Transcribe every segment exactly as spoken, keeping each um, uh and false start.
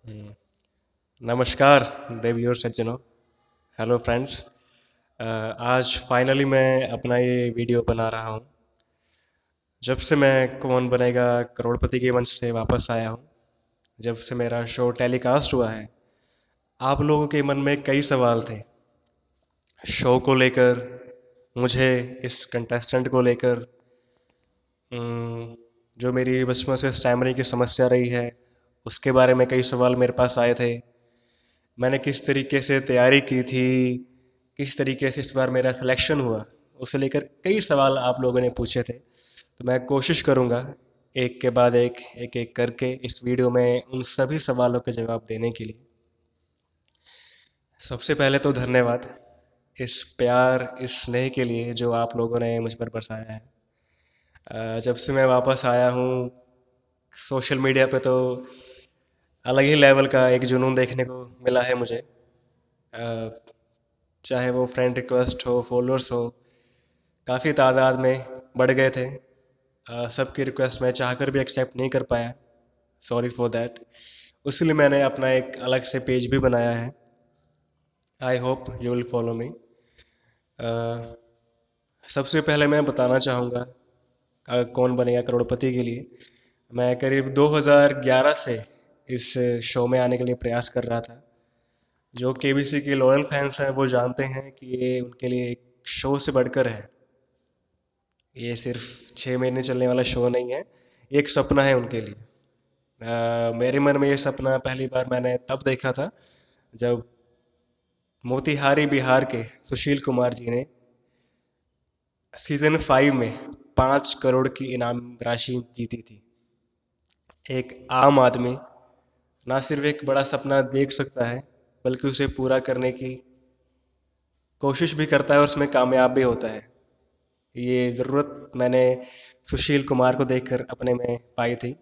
हम्म, नमस्कार देवियों और सज्जनों। Hello friends. आज फाइनली मैं अपना ये वीडियो बना रहा हूँ। जब से मैं कौन बनेगा करोड़पति के मंच से वापस आया हूँ, जब से मेरा शो टेलीकास्ट हुआ है, आप लोगों के मन में कई सवाल थे शो को लेकर, मुझे, इस कंटेस्टेंट को लेकर। हम्म, जो मेरी बचपन से स्टैमरिंग की समस्या रही है उसके बारे में कई सवाल मेरे पास आए थे। मैंने किस तरीके से तैयारी की थी, किस तरीके से इस बार मेरा सिलेक्शन हुआ, उसे लेकर कई सवाल आप लोगों ने पूछे थे। तो मैं कोशिश करूँगा एक के बाद एक एक एक करके इस वीडियो में उन सभी सवालों के जवाब देने के लिए। सबसे पहले तो धन्यवाद इस प्यार, इस स्नेह के लिए जो आप लोगों ने मुझ पर बरसाया है। अ, जब से मैं वापस आया हूँ सोशल मीडिया पे, तो अलग ही लेवल का एक जुनून देखने को मिला है मुझे। अ, चाहे वो फ्रेंड रिक्वेस्ट हो, फॉलोअर्स हो, काफ़ी तादाद में बढ़ गए थे। अ, सबकी रिक्वेस्ट मैं चाहकर भी एक्सेप्ट नहीं कर पाया, सॉरी फॉर दैट। इसलिए मैंने अपना एक अलग से पेज भी बनाया है। I hope you will follow me. सबसे पहले मैं बताना चाहूँगा अ, कौन बनेगा करोड़पति के लिए। मैं करीब दो हज़ार ग्यारह से इस शो में आने के लिए प्रयास कर रहा था। जो केबीसी के लॉयल फैंस हैं वो जानते हैं कि ये उनके लिए एक शो से बढ़कर है। ये सिर्फ छः महीने चलने वाला शो नहीं है, एक सपना है उनके लिए। अ, मेरे मन में ये सपना पहली बार मैंने तब देखा था जब मोतिहारी बिहार के सुशील कुमार जी ने सीज़न फाइव में पाँच करोड़ की इनाम राशि जीती थी। एक आम आदमी ना सिर्फ एक बड़ा सपना देख सकता है, बल्कि उसे पूरा करने की कोशिश भी करता है और उसमें कामयाब भी होता है। ये ज़रूरत मैंने सुशील कुमार को देखकर अपने में पाई थी।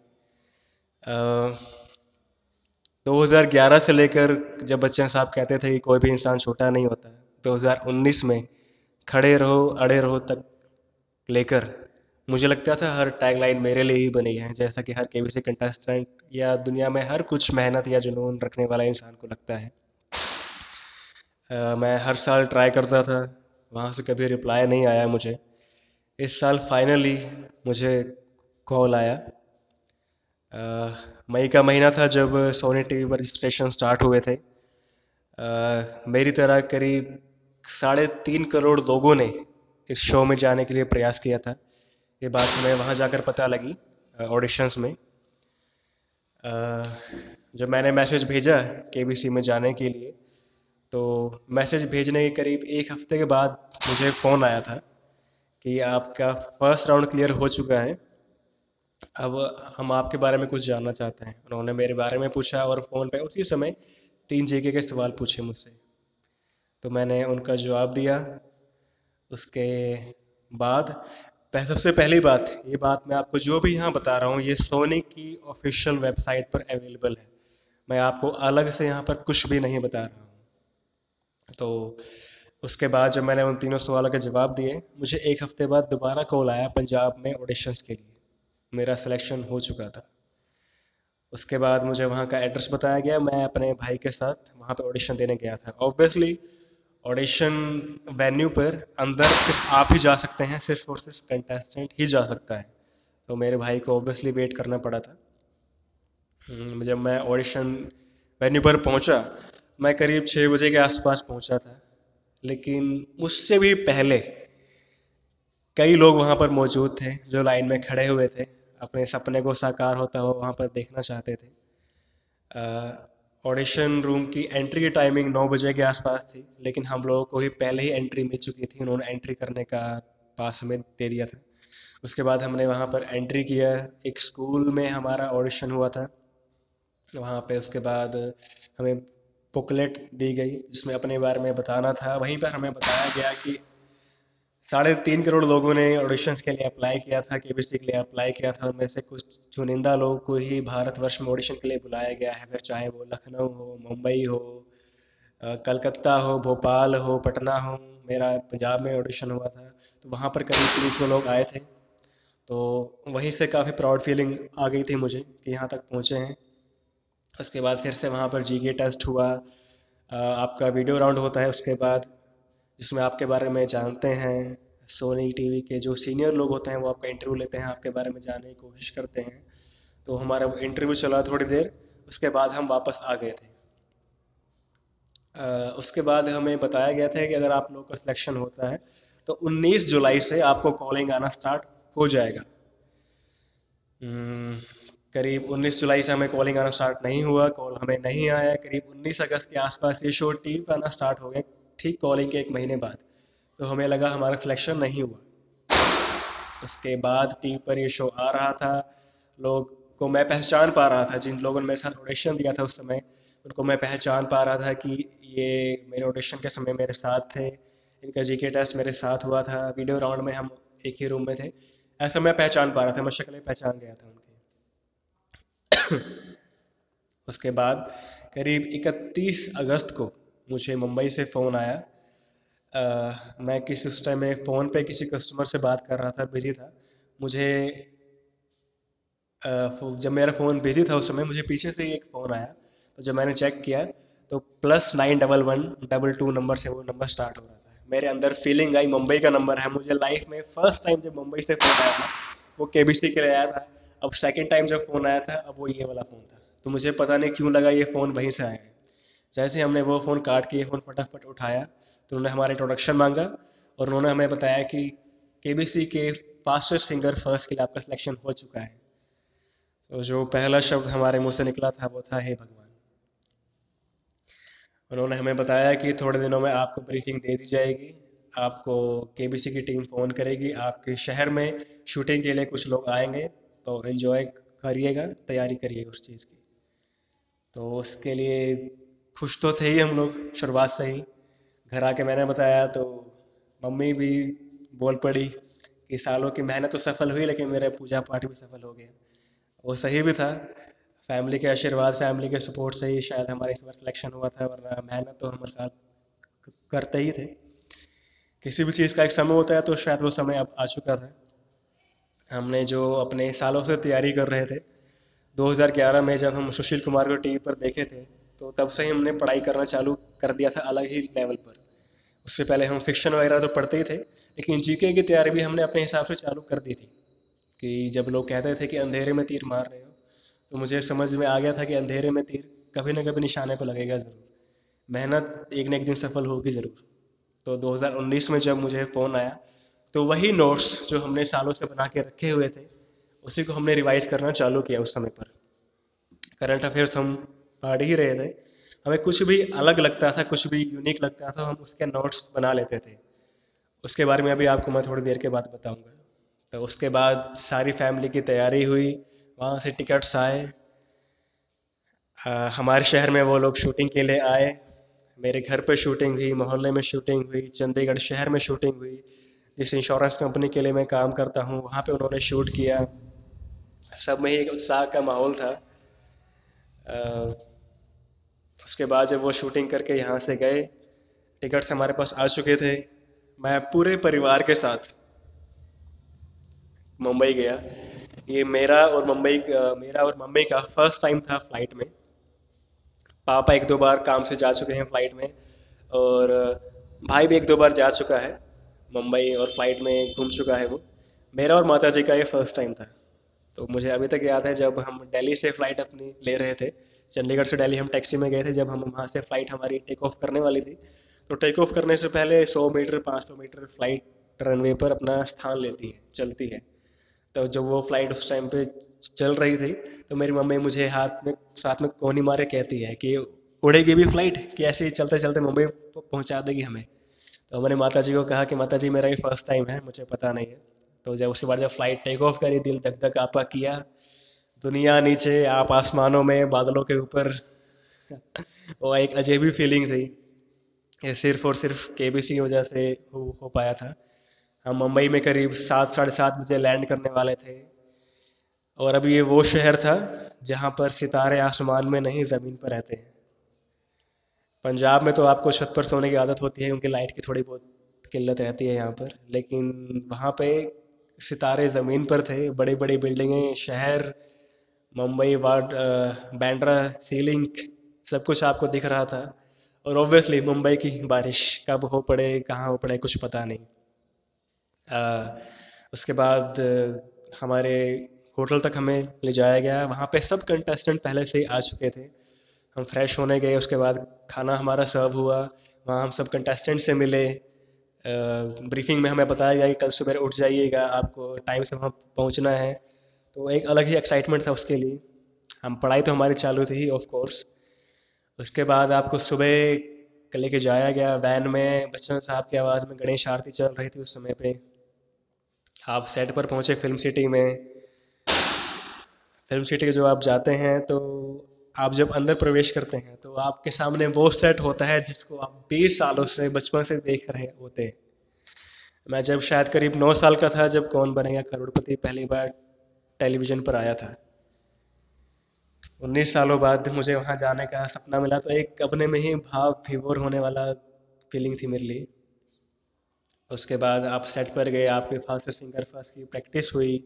दो हज़ार ग्यारह से लेकर जब बच्चन साहब कहते थे कि कोई भी इंसान छोटा नहीं होता, दो हज़ार उन्नीस में खड़े रहो अड़े रहो तक लेकर मुझे लगता था हर टैगलाइन मेरे लिए ही बनी है, जैसा कि हर केबीसी कंटेस्टेंट या दुनिया में हर कुछ मेहनत या जुनून रखने वाला इंसान को लगता है। अ, मैं हर साल ट्राई करता था, वहाँ से कभी रिप्लाई नहीं आया मुझे। इस साल फाइनली मुझे कॉल आया। अ, मई का महीना था जब सोनी टीवी पर रजिस्ट्रेशन स्टार्ट हुए थे। अ, मेरी तरह करीब साढ़े तीन करोड़ लोगों ने इस शो में जाने के लिए प्रयास किया था। ये बात हमें वहाँ जाकर पता लगी ऑडिशंस में। अ, जब मैंने मैसेज भेजा केबीसी में जाने के लिए, तो मैसेज भेजने के करीब एक हफ्ते के बाद मुझे फ़ोन आया था कि आपका फर्स्ट राउंड क्लियर हो चुका है, अब हम आपके बारे में कुछ जानना चाहते हैं। उन्होंने मेरे बारे में पूछा और फ़ोन पे उसी समय तीन जीके के सवाल पूछे मुझसे। तो मैंने उनका जवाब दिया। उसके बाद पह- सबसे पहली बात, ये बात मैं आपको जो भी यहाँ बता रहा हूँ ये सोनी की ऑफिशियल वेबसाइट पर अवेलेबल है। मैं आपको अलग से यहाँ पर कुछ भी नहीं बता रहा हूँ। तो उसके बाद जब मैंने उन तीनों सवालों के जवाब दिए, मुझे एक हफ्ते बाद दोबारा कॉल आया पंजाब में ऑडिशंस के लिए। मेरा सिलेक्शन हो चुका था। उसके बाद मुझे वहाँ का एड्रेस बताया गया, मैं अपने भाई के साथ वहाँ पे ऑडिशन देने गया था। ऑब्वियसली ऑडिशन वेन्यू पर अंदर सिर्फ आप ही जा सकते हैं, सिर्फ और सिर्फ कंटेस्टेंट ही जा सकता है। तो मेरे भाई को ऑब्वियसली वेट करना पड़ा था। हम्म, जब मैं ऑडिशन वेन्यू पर पहुंचा, मैं करीब छः बजे के आसपास पहुंचा था, लेकिन उससे भी पहले कई लोग वहाँ पर मौजूद थे जो लाइन में खड़े हुए थे, अपने सपने को साकार होता हुआ वहाँ पर देखना चाहते थे। ऑडिशन रूम की एंट्री की टाइमिंग नौ बजे के आसपास थी, लेकिन हम लोगों को ही पहले ही एंट्री मिल चुकी थी। उन्होंने एंट्री करने का पास हमें दे दिया था। उसके बाद हमने वहाँ पर एंट्री किया। एक स्कूल में हमारा ऑडिशन हुआ था वहाँ पे। उसके बाद हमें बुकलेट दी गई जिसमें अपने बारे में बताना था। वहीं पर हमें बताया गया कि साढ़े तीन करोड़ लोगों ने ऑडिशंस के लिए अप्लाई किया था, केबीसी के लिए अप्लाई किया था। उनमें से कुछ चुनिंदा लोगों को ही भारतवर्ष में ऑडिशन के लिए बुलाया गया है, फिर चाहे वो लखनऊ हो, मुंबई हो, अ, कलकत्ता हो, भोपाल हो, पटना हो। मेरा पंजाब में ऑडिशन हुआ था, तो वहाँ पर करीब तीन सौ लोग आए थे। तो वहीं से काफ़ी प्राउड फीलिंग आ गई थी मुझे कि यहाँ तक पहुँचे हैं। उसके बाद फिर से वहाँ पर जीके टेस्ट हुआ। अ, आपका वीडियो राउंड होता है उसके बाद, जिसमें आपके बारे में जानते हैं। सोनी टीवी के जो सीनियर लोग होते हैं वो आपका इंटरव्यू लेते हैं, आपके बारे में जानने की कोशिश करते हैं। तो हमारा इंटरव्यू चला थोड़ी देर, उसके बाद हम वापस आ गए थे। अ, उसके बाद हमें बताया गया था कि अगर आप लोग का सिलेक्शन होता है तो उन्नीस जुलाई से आपको कॉलिंग आना स्टार्ट हो जाएगा। हम्म, करीब उन्नीस जुलाई से हमें कॉलिंग आना स्टार्ट नहीं हुआ, कॉल हमें नहीं आया। करीब उन्नीस अगस्त के आसपास ये शो टीवी पर आना स्टार्ट हो गया, ठीक कॉलिंग के एक महीने बाद। तो हमें लगा हमारा सिलेक्शन नहीं हुआ। उसके बाद टीवी पर ये शो आ रहा था, लोग को मैं पहचान पा रहा था, जिन लोगों ने मेरे साथ ऑडिशन दिया था उस समय उनको मैं पहचान पा रहा था कि ये मेरे ऑडिशन के समय मेरे साथ थे, इनका जीके टेस्ट मेरे साथ हुआ था, वीडियो राउंड में हम एक ही रूम में थे। ऐसा मैं पहचान पा रहा था, मैं शक्लें पहचान गया था उनकी। उसके बाद करीब इकतीस अगस्त को मुझे मुंबई से फ़ोन आया। अ, मैं किसी उस टाइम में फ़ोन पे किसी कस्टमर से बात कर रहा था, बिजी था। मुझे अ, फ़ो- जब मेरा फ़ोन बिजी था उस समय मुझे पीछे से ही एक फ़ोन आया। तो जब मैंने चेक किया तो plus nine double one double two number से वो नंबर स्टार्ट हो रहा था। मेरे अंदर फीलिंग आई मुंबई का नंबर है। मुझे लाइफ में फ़र्स्ट टाइम जब मुंबई से फ़ोन आया था वो केबीसी के लिए आया था। अब सेकंड टाइम जब फ़ोन आया था अब वो ये वाला फ़ोन था। तो मुझे पता नहीं क्यों लगा ये फ़ोन वहीं से आया है। जैसे हमने वो फ़ोन काट के ये फ़ोन फटाफट उठाया तो उन्होंने हमारा इंट्रोडक्शन मांगा और उन्होंने हमें बताया कि केबीसी के फास्टेस्ट फिंगर फर्स्ट के लिए आपका सिलेक्शन हो चुका है। तो जो पहला शब्द हमारे मुंह से निकला था वो था हे भगवान। उन्होंने हमें बताया कि थोड़े दिनों में आपको ब्रीफिंग दे दी जाएगी, आपको केबीसी की टीम फ़ोन करेगी, आपके शहर में शूटिंग के लिए कुछ लोग आएंगे, तो एंजॉय करिएगा, तैयारी करिए उस चीज़ की। तो उसके लिए खुश तो थे ही हम लोग शुरुआत से ही। घर आके मैंने बताया तो मम्मी भी बोल पड़ी कि सालों की मेहनत तो सफल हुई लेकिन मेरा पूजा पाठ भी सफल हो गया। वो सही भी था। फैमिली के आशीर्वाद, फैमिली के सपोर्ट से ही शायद हमारा इस बार सिलेक्शन हुआ था, वरना मेहनत तो हम हर साल करते ही थे। किसी भी चीज़ का एक समय होता है तो शायद वो समय अब आ चुका था। हमने जो अपने सालों से तैयारी कर रहे थे, दो हज़ार ग्यारह में जब हम सुशील कुमार को टीवी पर देखे थे तो तब से ही हमने पढ़ाई करना चालू कर दिया था अलग ही लेवल पर। उससे पहले हम फिक्शन वगैरह तो पढ़ते ही थे, लेकिन जीके की तैयारी भी हमने अपने हिसाब से चालू कर दी थी। कि जब लोग कहते थे कि अंधेरे में तीर मार रहे हो तो मुझे समझ में आ गया था कि अंधेरे में तीर कभी ना कभी निशाने पर लगेगा ज़रूर, मेहनत एक न एक दिन सफल होगी ज़रूर। तो दो हज़ार उन्नीस में जब मुझे फ़ोन आया तो वही नोट्स जो हमने सालों से बना के रखे हुए थे उसी को हमने रिवाइज करना चालू किया उस समय पर। करंट अफेयर्स हम पढ़ ही रहे थे, हमें कुछ भी अलग लगता था, कुछ भी यूनिक लगता था, हम उसके नोट्स बना लेते थे। उसके बारे में अभी आपको मैं थोड़ी देर के बाद बताऊंगा। तो उसके बाद सारी फैमिली की तैयारी हुई, वहाँ से टिकट्स आए। अ, हमारे शहर में वो लोग शूटिंग के लिए आए, मेरे घर पे शूटिंग हुई, मोहल्ले में शूटिंग हुई, चंडीगढ़ शहर में शूटिंग हुई। जिस इंश्योरेंस कंपनी के लिए मैं काम करता हूँ वहाँ पे उन्होंने शूट किया। सब में ही एक उत्साह का माहौल था। अ, उसके बाद जब वो शूटिंग करके यहाँ से गए, टिकट्स हमारे पास आ चुके थे, मैं पूरे परिवार के साथ मुंबई गया। ये मेरा और मुंबई मेरा और मम्मी का फर्स्ट टाइम था फ्लाइट में। पापा एक दो बार काम से जा चुके हैं फ़्लाइट में, और भाई भी एक दो बार जा चुका है मुंबई और फ्लाइट में घूम चुका है वो। मेरा और माता जी का ये फर्स्ट टाइम था। तो मुझे अभी तक याद है जब हम दिल्ली से फ़्लाइट अपनी ले रहे थे, चंडीगढ़ से दिल्ली हम टैक्सी में गए थे, जब हम वहाँ से फ़्लाइट हमारी टेक ऑफ करने वाली थी तो टेक ऑफ करने से पहले सौ मीटर पाँच सौ मीटर फ़्लाइट रनवे पर अपना स्थान लेती है, चलती है। तो जब वो फ्लाइट उस टाइम पे चल रही थी तो मेरी मम्मी मुझे हाथ में साथ में कोनी मारे कहती है कि उड़ेगी भी फ्लाइट कि ऐसे ही चलते चलते मुंबई पहुंचा देगी हमें। तो मैंने माता जी को कहा कि माता जी मेरा ये फर्स्ट टाइम है, मुझे पता नहीं है। तो जब उसके बाद जब फ्लाइट टेक ऑफ करी, दिल धक धक आपका किया, दुनिया नीचे आप आसमानों में बादलों के ऊपर। वो एक अजीब ही फीलिंग थी। ये सिर्फ और सिर्फ केबीसी की वजह से हो, हो पाया था। हम मुंबई में करीब सात साढ़े सात बजे लैंड करने वाले थे, और अभी ये वो शहर था जहाँ पर सितारे आसमान में नहीं ज़मीन पर रहते हैं। पंजाब में तो आपको छत पर सोने की आदत होती है क्योंकि लाइट की थोड़ी बहुत किल्लत रहती है यहाँ पर, लेकिन वहाँ पे सितारे ज़मीन पर थे, बड़ी बड़ी बिल्डिंगें, शहर, Mumbai ward, Bandra sea link, सब कुछ आपको दिख रहा था। और ऑब्वियसली मुंबई की बारिश कब हो पड़े कहाँ हो पड़े कुछ पता नहीं। अ, उसके बाद अ, हमारे होटल तक हमें ले जाया गया। वहाँ पे सब कंटेस्टेंट पहले से ही आ चुके थे। हम फ्रेश होने गए, उसके बाद खाना हमारा सर्व हुआ। वहाँ हम सब कंटेस्टेंट से मिले। ब्रीफिंग में हमें बताया गया कि कल सुबह उठ जाइएगा, आपको टाइम से वहाँ पहुँचना है। तो एक अलग ही एक्साइटमेंट था उसके लिए। हम पढ़ाई तो हमारी चालू थी ऑफ कोर्स। उसके बाद आपको सुबह लेके जाया गया वैन में। बच्चन साहब की आवाज़ में गणेश आरती चल रही थी उस समय पे। आप सेट पर पहुंचे फिल्म सिटी में। फिल्म सिटी जो आप जाते हैं तो आप जब अंदर प्रवेश करते हैं तो आपके सामने वो सेट होता है जिसको आप बीस सालों से बचपन से देख रहे होते हैं। मैं जब शायद करीब नौ साल का था जब कौन बनेगा करोड़पति पहली बार टेलीविज़न पर आया था। उन्नीस सालों बाद मुझे वहाँ जाने का सपना मिला, तो एक अपने में ही भाव विभोर होने वाला फीलिंग थी मेरे लिए। उसके बाद आप सेट पर गए, आपके फास्ट सिंगर फर्स्ट की प्रैक्टिस हुई।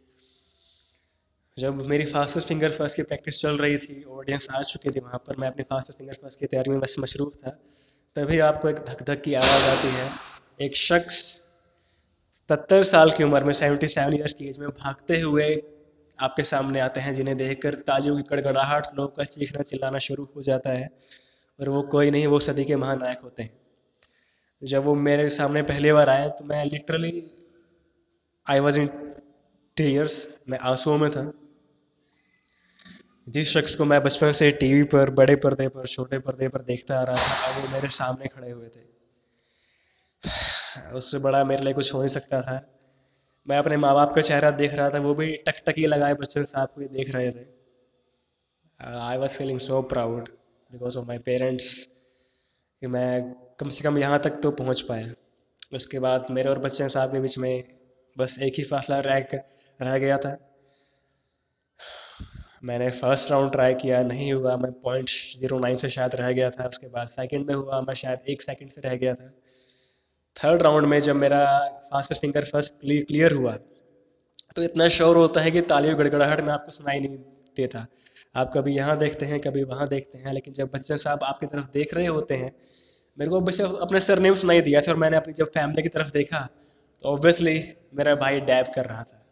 जब मेरी फास्ट फिंगर फर्स्ट की प्रैक्टिस चल रही थी, ऑडियंस आ चुकी थी वहाँ पर, मैं अपनी फास्ट फिंगर फर्स्ट की तैयारी में बस मशरूफ़ था। तभी आपको एक धक धक की आवाज़ आती है। एक शख्स सत्तर साल की उम्र में, सेवेंटी सेवन ईयर्स की एज में भागते हुए आपके सामने आते हैं, जिन्हें देखकर तालियों की कड़कड़ाहट, लोगों का चीखना चिल्लाना शुरू हो जाता है। और वो कोई नहीं, वो सदी के महानायक होते हैं। जब वो मेरे सामने पहली बार आए तो मैं literally I was in tears, मैं आंसुओं में था। जिस शख्स को मैं बचपन से टीवी पर, बड़े पर्दे पर, छोटे पर्दे पर देखता आ रहा था, अब वो मेरे सामने खड़े हुए थे। उससे बड़ा मेरे लिए कुछ हो नहीं सकता था। मैं अपने माँ बाप का चेहरा देख रहा था, वो भी टकटकी लगाए बच्चन साहब को ही देख रहे थे। I was feeling so proud because of my parents कि मैं कम से कम यहाँ तक तो पहुँच पाया। उसके बाद मेरे और बच्चन साहब के बीच में बस एक ही फासला रह रह गया था। मैंने फर्स्ट राउंड ट्राई किया, नहीं हुआ, मैं पॉइंट जीरो नाइन से शायद रह गया था। उसके बाद सेकंड में हुआ, मैं शायद एक सेकंड से रह गया था। थर्ड राउंड में जब मेरा फास्ट फिंगर फर्स्ट क्लियर हुआ तो इतना शोर होता है कि तालियों गड़गड़ाहट में आपको सुनाई नहीं देता। आप कभी यहाँ देखते हैं, कभी वहाँ देखते हैं, लेकिन जब बच्चन साहब आपकी तरफ देख रहे होते हैं, मेरे को बस अपने सरनेम सुनाई दिया था। और मैंने अपनी जब फैमिली की तरफ देखा तो ऑब्वियसली मेरा भाई डैब कर रहा था।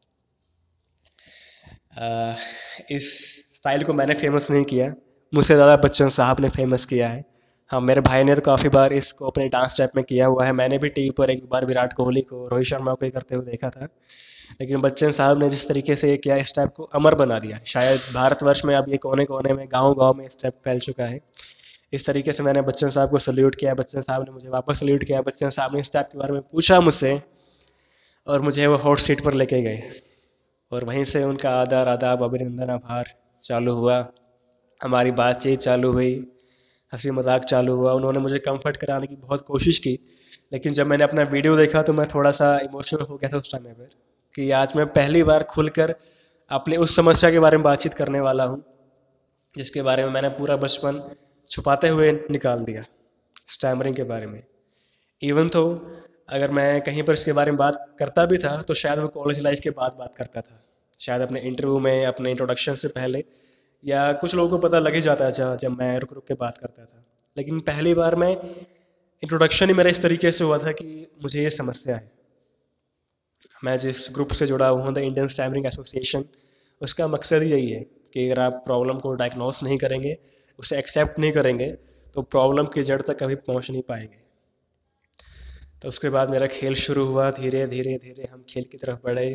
अ, इस स्टाइल को मैंने फेमस नहीं किया, मुझसे ज़्यादा बच्चन साहब ने फेमस किया है। हाँ, मेरे भाई ने तो काफ़ी बार इसको अपने डांस स्टेप में किया हुआ है। मैंने भी टीवी पर एक बार विराट कोहली को, रोहित शर्मा को ही करते हुए देखा था। लेकिन बच्चन साहब ने जिस तरीके से ये किया, इस स्टेप को अमर बना दिया। शायद भारतवर्ष में अब ये कोने कोने में, गांव गांव में स्टेप फैल चुका है। इस तरीके से मैंने बच्चन साहब को सल्यूट किया, बच्चन साहब ने मुझे वापस सल्यूट किया। बच्चन साहब ने इस स्टेप के बारे में पूछा मुझसे और मुझे वो हॉट सीट पर लेके गए। और वहीं से उनका आदर, आदाब, अभिनंदन, आभार चालू हुआ। हमारी बातचीत चालू हुई, हंसी मजाक चालू हुआ। उन्होंने मुझे कंफर्ट कराने की बहुत कोशिश की, लेकिन जब मैंने अपना वीडियो देखा तो मैं थोड़ा सा इमोशनल हो गया था उस टाइम पर कि आज मैं पहली बार खुलकर अपनी उस समस्या के बारे में बातचीत करने वाला हूँ जिसके बारे में मैंने पूरा बचपन छुपाते हुए निकाल दिया, स्टैमरिंग के बारे में। इवन तो अगर मैं कहीं पर इसके बारे में बात करता भी था तो शायद वो कॉलेज लाइफ के बाद बात करता था, शायद अपने इंटरव्यू में, अपने इंट्रोडक्शन से पहले, या कुछ लोगों को पता लग ही जाता था जब मैं रुक रुक के बात करता था। लेकिन पहली बार मैं, इंट्रोडक्शन ही मेरा इस तरीके से हुआ था कि मुझे ये समस्या है। मैं जिस ग्रुप से जुड़ा हुआ हूँ, द इंडियन स्टैमरिंग एसोसिएशन, उसका मकसद ही यही है कि अगर आप प्रॉब्लम को डायग्नोस नहीं करेंगे, उसे एक्सेप्ट नहीं करेंगे, तो प्रॉब्लम की जड़ तक कभी पहुँच नहीं पाएंगे। तो उसके बाद मेरा खेल शुरू हुआ। धीरे धीरे धीरे हम खेल की तरफ बढ़े।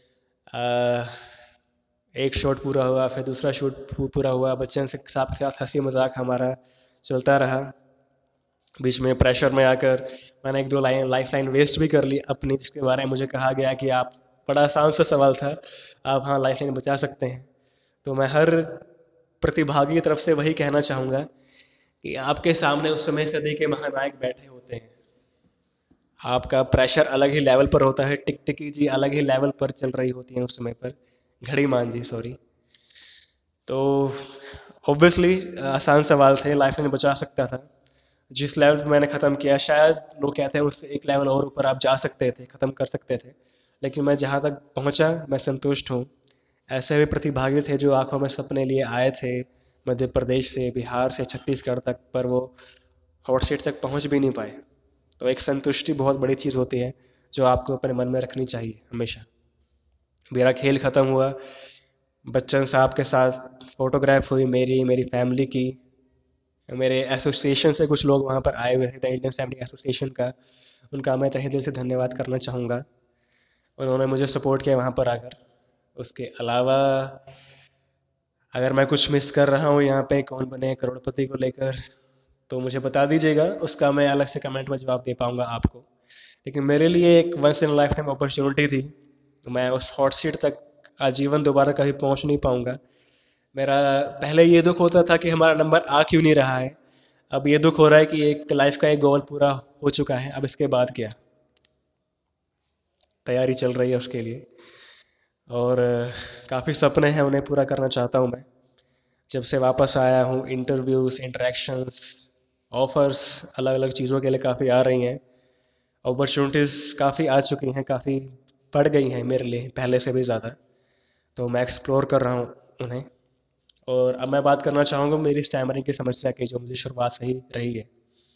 आ, एक शॉट पूरा हुआ, फिर दूसरा शॉट पूरा हुआ। बच्चन से साथ के साथ हंसी मजाक हमारा चलता रहा। बीच में प्रेशर में आकर मैंने एक दो लाइन लाइफ लाइन वेस्ट भी कर ली अपनी, जिसके बारे में मुझे कहा गया कि आप, बड़ा आसान सा सवाल था, आप हाँ लाइफ लाइन बचा सकते हैं। तो मैं हर प्रतिभागी की तरफ से वही कहना चाहूँगा कि आपके सामने उस समय सदी के महानायक बैठे होते हैं। आपका प्रेशर अलग ही लेवल पर होता है, टिकटिकी जी अलग ही लेवल पर चल रही होती हैं उस समय पर, घड़ी मान जी सॉरी। तो ऑब्वियसली आसान सवाल थे, लाइफ लाइन बचा सकता था। जिस लेवल पर मैंने ख़त्म किया, शायद लोग कहते हैं उससे एक लेवल और ऊपर आप जा सकते थे, ख़त्म कर सकते थे, लेकिन मैं जहाँ तक पहुँचा मैं संतुष्ट हूँ। ऐसे भी प्रतिभागी थे जो आंखों में सपने लिए आए थे, मध्य प्रदेश से, बिहार से, छत्तीसगढ़ तक, पर वो हॉट सीट तक पहुंच भी नहीं पाए। तो एक संतुष्टि बहुत बड़ी चीज़ होती है जो आपको अपने मन में रखनी चाहिए हमेशा। मेरा खेल ख़त्म हुआ, बच्चन साहब के साथ फ़ोटोग्राफ हुई मेरी, मेरी फैमिली की, मेरे एसोसिएशन से कुछ लोग वहाँ पर आए हुए थे, द इंडियन स्टैमरिंग एसोसिएशन का। उनका मैं तहे दिल से धन्यवाद करना चाहूँगा, उन्होंने मुझे सपोर्ट किया वहाँ पर आकर। उसके अलावा अगर मैं कुछ मिस कर रहा हूँ यहाँ पे कौन बने करोड़पति को लेकर, तो मुझे बता दीजिएगा, उसका मैं अलग से कमेंट में जवाब दे पाऊँगा आपको। लेकिन मेरे लिए एक once in life time opportunity थी, तो मैं उस हॉट सीट तक आजीवन दोबारा कभी पहुँच नहीं पाऊँगा। मेरा पहले ये दुख होता था कि हमारा नंबर आ क्यों नहीं रहा है, अब ये दुख हो रहा है कि एक लाइफ का एक गोल पूरा हो चुका है, अब इसके बाद क्या, तैयारी चल रही है उसके लिए। और काफ़ी सपने हैं, उन्हें पूरा करना चाहता हूँ मैं। जब से वापस आया हूँ, इंटरव्यूज़, इंटरेक्शंस, ऑफ़र्स अलग अलग चीज़ों के लिए काफ़ी आ रही हैं, अपॉर्चुनिटीज़ काफ़ी आ चुकी हैं, काफ़ी बढ़ गई हैं मेरे लिए पहले से भी ज़्यादा। तो मैं एक्सप्लोर कर रहा हूँ उन्हें। और अब मैं बात करना चाहूँगा मेरी स्टैमरिंग की समस्या की, जो मुझे शुरुआत से ही रही है।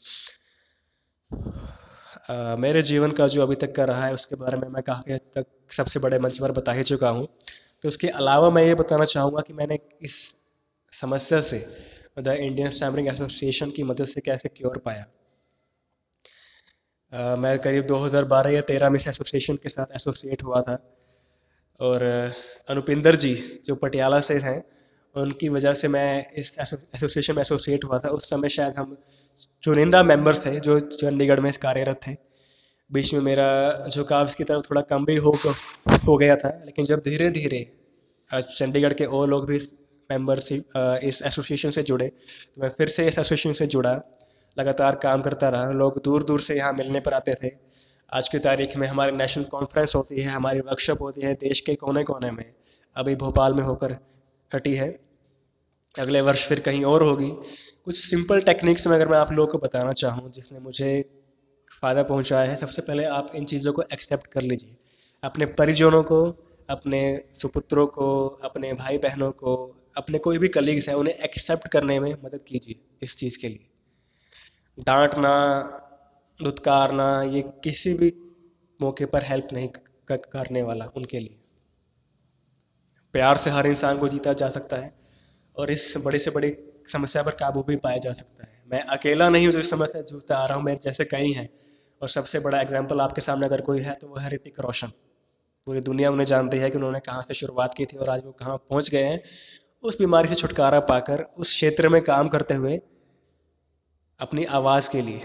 अ, मेरे जीवन का जो अभी तक का रहा है उसके बारे में मैं काफ़ी हद तक सबसे बड़े मंच पर बता ही चुका हूँ। तो उसके अलावा मैं ये बताना चाहूँगा कि मैंने इस समस्या से द इंडियन स्टैमरिंग एसोसिएशन की मदद से कैसे क्योर पाया। अ, मैं करीब दो हज़ार बारह या तेरह में इस एसोसिएशन के साथ एसोसिएट हुआ था, और अनुपिंदर जी जो पटियाला से हैं, उनकी वजह से मैं इस एसोसिएशन में एसोसिएट हुआ था। उस समय शायद हम चुनिंदा मेंबर्स थे जो चंडीगढ़ में कार्यरत थे। बीच में मेरा झुकाव इसकी तरफ थोड़ा कम भी हो हो गया था, लेकिन जब धीरे धीरे चंडीगढ़ के और लोग भी इस मेंबरशिप इस एसोसिएशन से जुड़े, तो मैं फिर से इस एसोसिएशन से जुड़ा, लगातार काम करता रहा। लोग दूर दूर से यहाँ मिलने पर आते थे। आज की तारीख में हमारी नेशनल कॉन्फ्रेंस होती है, हमारी वर्कशॉप होती है देश के कोने कोने में, अभी भोपाल में होकर हटी है, अगले वर्ष फिर कहीं और होगी। कुछ सिंपल टेक्निक्स में अगर मैं आप लोगों को बताना चाहूँ जिसने मुझे फ़ायदा पहुँचाया है, सबसे पहले आप इन चीज़ों को एक्सेप्ट कर लीजिए। अपने परिजनों को, अपने सुपुत्रों को, अपने भाई बहनों को, अपने कोई भी कलीग्स हैं, उन्हें एक्सेप्ट करने में मदद कीजिए इस चीज़ के लिए। डांटना, धुतकारना, ये किसी भी मौके पर हेल्प नहीं क- करने वाला उनके लिए। प्यार से हर इंसान को जीता जा सकता है, और इस बड़ी से बड़ी समस्या पर काबू भी पाया जा सकता है। मैं अकेला नहीं हूँ जो इस समस्या से जूझता आ रहा हूँ, मेरे जैसे कई हैं। और सबसे बड़ा एग्जाम्पल आपके सामने अगर कोई है तो वो है ऋतिक रोशन। पूरी दुनिया उन्हें जानती है कि उन्होंने कहाँ से शुरुआत की थी और आज वो कहाँ पहुँच गए हैं, उस बीमारी से छुटकारा पाकर, उस क्षेत्र में काम करते हुए, अपनी आवाज़ के लिए।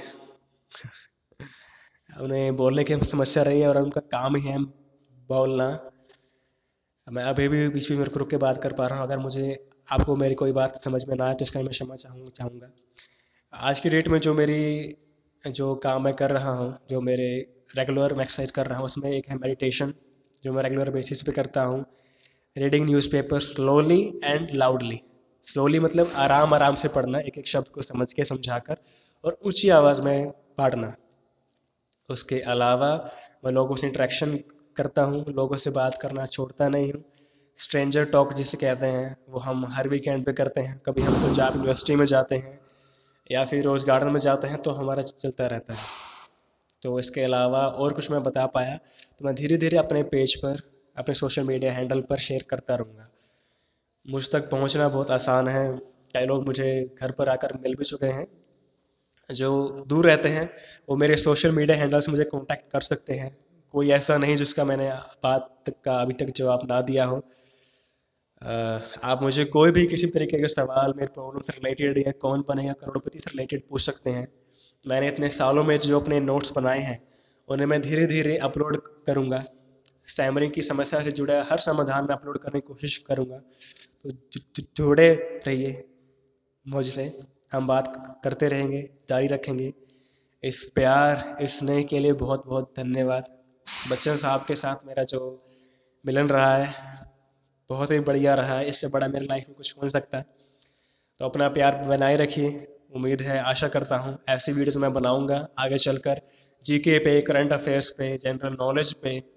उन्हें बोलने की समस्या रही है और उनका काम ही है बोलना। मैं अभी भी बीच में मेरे को रुक के बात कर पा रहा हूँ, अगर मुझे आपको मेरी कोई बात समझ में ना आए तो इसका मैं क्षमा चाहूँ चाहूँगा। आज की डेट में जो मेरी जो काम मैं कर रहा हूँ, जो मेरे रेगुलर मैं एक्सरसाइज कर रहा हूँ, उसमें एक है मेडिटेशन, जो मैं रेगुलर बेसिस पे करता हूँ। Reading newspaper slowly and loudly. Slowly मतलब आराम आराम से पढ़ना, एक एक शब्द को समझ के समझाकर, और ऊंची आवाज़ में पढ़ना। उसके अलावा मैं लोगों से इंटरेक्शन करता हूँ, लोगों से बात करना छोड़ता नहीं हूँ। स्ट्रेंजर टॉक जिसे कहते हैं, वो हम हर वीकेंड पे करते हैं। कभी हम पंजाब यूनिवर्सिटी में जाते हैं या फिर रोज़ गार्डन में जाते हैं, तो हमारा चलता रहता है। तो इसके अलावा और कुछ मैं बता पाया तो मैं धीरे धीरे अपने पेज पर, अपने सोशल मीडिया हैंडल पर शेयर करता रहूँगा। मुझ तक पहुँचना बहुत आसान है। कई लोग मुझे घर पर आकर मिल भी चुके हैं। जो दूर रहते हैं वो मेरे सोशल मीडिया हैंडल से मुझे कांटेक्ट कर सकते हैं। कोई ऐसा नहीं जिसका मैंने बात तक का अभी तक जवाब ना दिया हो। अ, आप मुझे कोई भी किसी तरीके के सवाल, मेरे प्रॉब्लम से रिलेटेड या कौन बनेगा करोड़पति से रिलेटेड पूछ सकते हैं। मैंने इतने सालों में जो अपने नोट्स बनाए हैं उन्हें मैं धीरे धीरे अपलोड करूँगा। स्टैमरिंग की समस्या से जुड़ा हर समाधान मैं अपलोड करने की कोशिश करूँगा। तो जु- जु- जुड़े रहिए मुझसे, हम बात करते रहेंगे, जारी रखेंगे। इस प्यार, इस स्नेह के लिए बहुत बहुत धन्यवाद। बच्चन साहब के साथ मेरा जो मिलन रहा है बहुत ही बढ़िया रहा है, इससे बड़ा मेरी लाइफ में कुछ हो नहीं सकता। तो अपना प्यार बनाए रखिए। उम्मीद है, आशा करता हूँ ऐसी वीडियोज़ मैं बनाऊँगा आगे चलकर, जीके पे, करंट अफेयर्स पे, जनरल नॉलेज पे,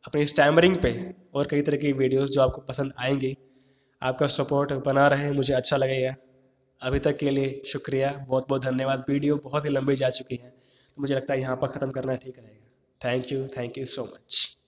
अपनी स्टैमरिंग पे और कई तरह की वीडियोस जो आपको पसंद आएंगी। आपका सपोर्ट बना रहे, मुझे अच्छा लगेगा। अभी तक के लिए शुक्रिया, बहुत बहुत धन्यवाद। वीडियो बहुत ही लंबी जा चुकी है, तो मुझे लगता है यहाँ पर ख़त्म करना ठीक रहेगा। Thank you, thank you so much.